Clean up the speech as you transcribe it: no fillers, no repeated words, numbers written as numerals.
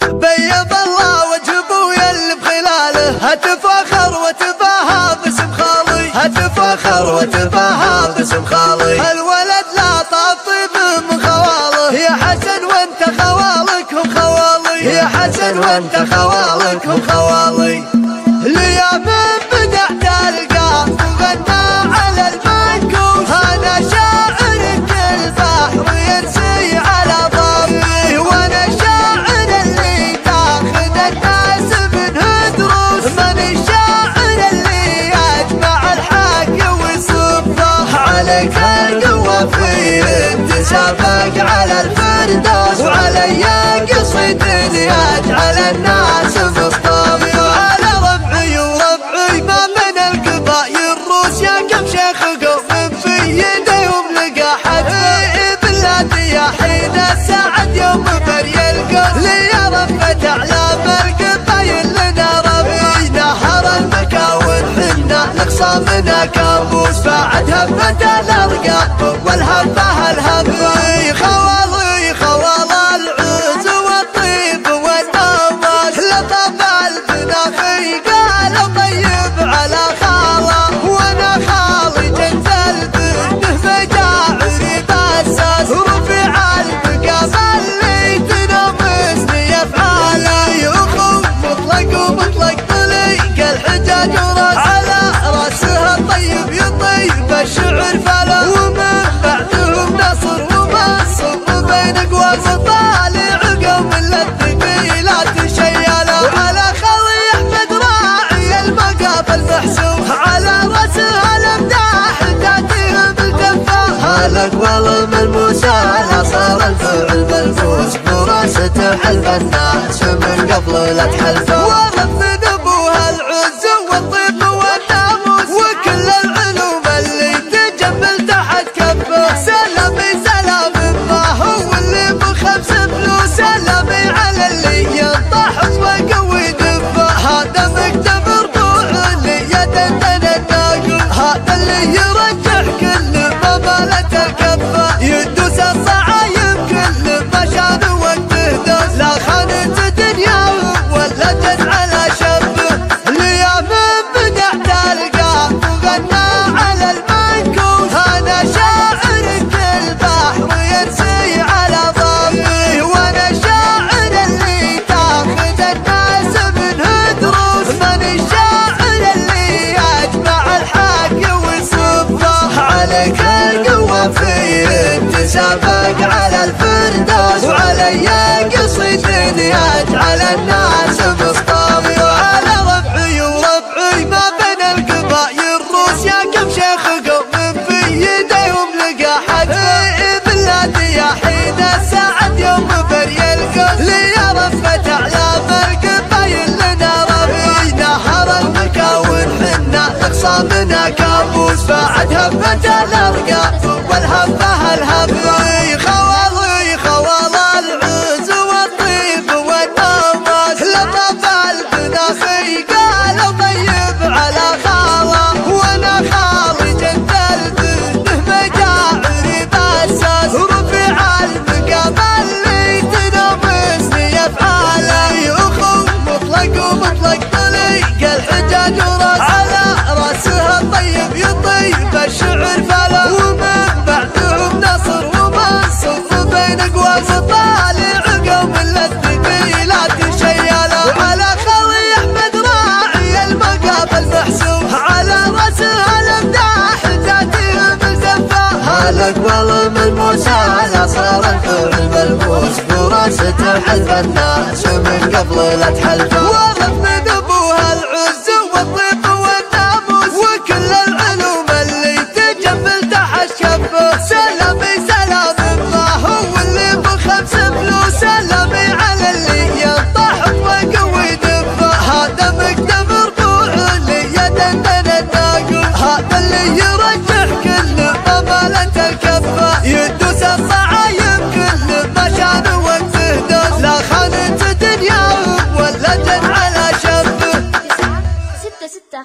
بيض الله وجه ابويا اللي بخلاله هتفاخر وتباهى باسم خالي، هتفاخر وتباهى باسم خالي. الولد لا طيب من خواله، يا حسن وانت خوالك هم خوالي، يا حسن وانت خوالك هم خوالي. ليا من بدأت القاف وغنى على المنكوش، انا شاعر البحر يرسي على ضربي، وانا شاعر اللي تاخذ الناس منه دروس، من الشاعر اللي يجمع الحق ويصفه. عليك القوة في تسابق على الفردوس، وعلي قصيد يجعل الناس مصطفى. على ربعي وربعي ما من القبائل روس، يا كم شيخ قوم في يديهم لقى حد بلادي يا حين السعد يوم بري القوس. لي رفت اعلام القبائل لنا ربي، نهر المكاون حنا نقصى منها كابوس، بعد هبة الارقام والهبة الهبي. خوالي خوال العز والطيب والنواس، لطف البناخي قال طيب على خاله، وانا خالي جنت البنه مجاعري بساس، رفع المقام اللي تنامسني افعالي. اخو مطلق ومطلق طليق الحجاج وراس، على راسها الطيب يطيب الشعر فلا، ومن بعدهم نصر ومنصور بين قواس، طالع قوم للثقيلات شياله. وعلى خلي احمد راعي المقاف المحسوب، على راسها الامداح تاتيهم بالكفه. الاقوال ملموسه لا صار الفعل ملموس، براسته حلف الناس من قبل لا تحلفه. ورث من ابوها العز والطيب والناموس، وكل العلوم اللي تجمل تحت كفه. سلامي سلام ما هو اللي بخمس فلوس، سلامي على اللي ينطح وقوي دفه. هذا مكتب ربوع اللي يدندن الناقل، هذا اللي يرجح كل ما مالت الكفه. يدوس الصعايب كل ما شان وقته دوس، لا خانت دنيا ولا جد على شبه. ليا من بدأت القاف وغنى على المنكوش، انا شاعر البحر يرسي على ضربي، وانا شاعر اللي تاخذ الناس منه دروس، من الشاعر اللي يجمع الحق ويصفه. عليك القوة في تسابق على الفردوس، وعلي قصيد يجعل الناس مصطفى. وعلى ربعي وربعي ما بين القبائل روس، يا كم شيخ قوم في يديهم لقى حد بلادي يا حين السعد يوم بري القوس. لي رفت اعلام القبائل لنا ربي، نهر المكاون حنا نقصى منها كابوس، بعد هبة الارقام والهبة الهبي. خوالي خوال العز والطيب والنواس، لطف البناخي قال طيب على خاله، وانا خالي جنت البنه مجاعري بساس، رفع المقام اللي تنامسني افعالي. اخو مطلق ومطلق طليق الحجاج وراس، على راسها الطيب يطيب الشعر فلا، ومن بعدهم نصر ومنصور بين قواس، طالع قوم للثقيلات شياله. وعلى خلي احمد راعي المقاف المحسوب، على راسها الامداح تاتيهم بالزفه. الاقوال ملموسه لا صار الفعل ملموس، براسته حلف الناس من قبل لا تحلفه. ورث من ابوها العز والطيب والناموس، وكل العلوم اللي تجمل تحت كفه.